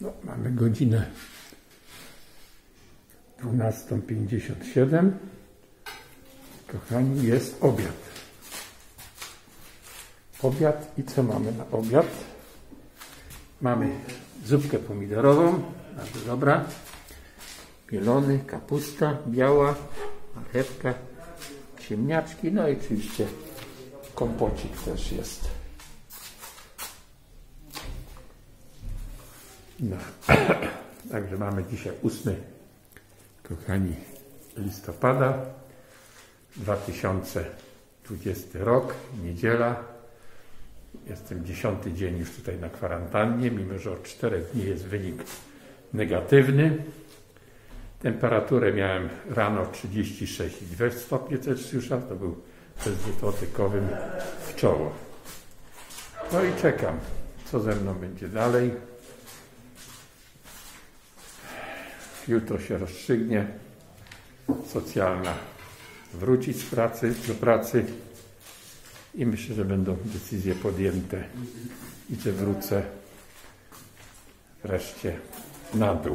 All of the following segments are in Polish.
No, mamy godzinę 12:57. Kochani, jest obiad. Obiad i co mamy na obiad? Mamy zupkę pomidorową, bardzo dobra. Mielony, kapusta biała, marchewka, ziemniaczki, no i oczywiście kompocik też jest. No. Także mamy dzisiaj 8, kochani, listopada 2020 rok, niedziela. Jestem 10. dzień już tutaj na kwarantannie, mimo że od 4 dni jest wynik negatywny. Temperaturę miałem rano 36,2 stopnie Celsjusza, to był test dwutłokowym w czoło. No i czekam, co ze mną będzie dalej. Jutro się rozstrzygnie, socjalna wrócić z pracy, do pracy i myślę, że będą decyzje podjęte i że wrócę wreszcie na dół.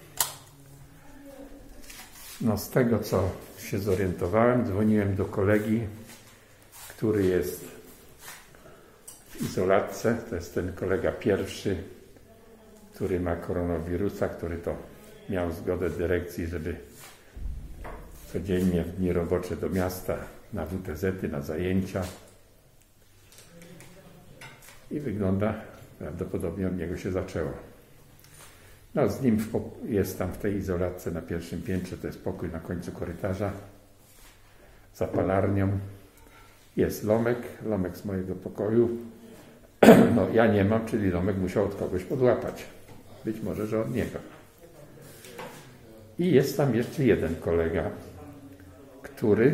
No z tego, co się zorientowałem, dzwoniłem do kolegi, który jest w izolatce. To jest ten kolega pierwszy, który ma koronawirusa, który to miał zgodę dyrekcji, żeby codziennie w dni robocze do miasta na WTZ-y, na zajęcia. I wygląda, prawdopodobnie od niego się zaczęło. No z nim jest tam w tej izolatce na pierwszym piętrze, to jest pokój na końcu korytarza, za palarnią. Jest Lomek z mojego pokoju. No ja nie mam, czyli Lomek musiał od kogoś podłapać. Być może, że od niego. I jest tam jeszcze jeden kolega, który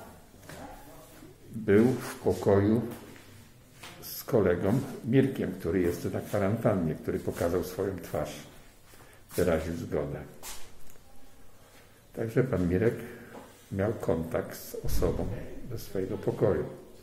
był w pokoju z kolegą Mirkiem, który jest na kwarantannie, który pokazał swoją twarz, wyraził zgodę. Także pan Mirek miał kontakt z osobą do swojego pokoju.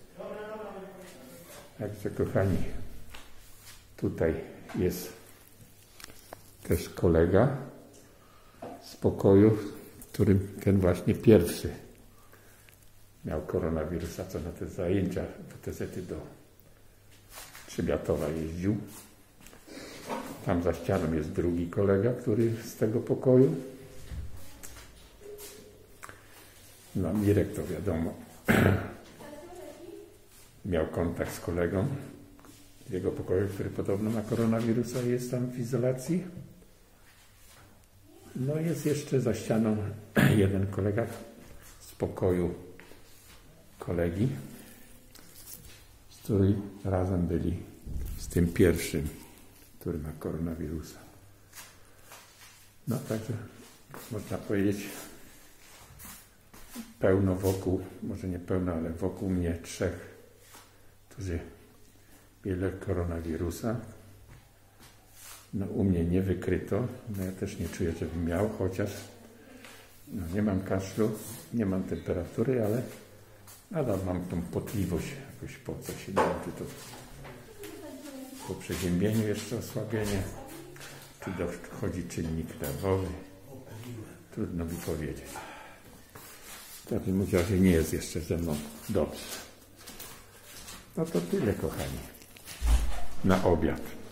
Także kochani, tutaj jest też kolega z pokoju, w którym ten właśnie pierwszy miał koronawirusa, co na te zajęcia WTZ-y do Trzybiatowa jeździł. Tam za ścianą jest drugi kolega, który z tego pokoju. No Mirek to wiadomo, miał kontakt z kolegą z jego pokoju, który podobno ma koronawirusa i jest tam w izolacji. No jest jeszcze za ścianą jeden kolega z pokoju kolegi, z którym razem byli z tym pierwszym, który ma koronawirusa. No także można powiedzieć pełno wokół, może nie pełno, ale wokół mnie 3, którzy mieli koronawirusa. No u mnie nie wykryto, no ja też nie czuję, żebym miał, chociaż no, nie mam kaszlu, nie mam temperatury, ale nadal mam tą potliwość jakoś po coś, nie wiem, czy to po przeziębieniu jeszcze osłabienie, czy dochodzi czynnik nerwowy, trudno mi powiedzieć. W każdym razie nie jest jeszcze ze mną dobrze. No to tyle, kochani, na obiad.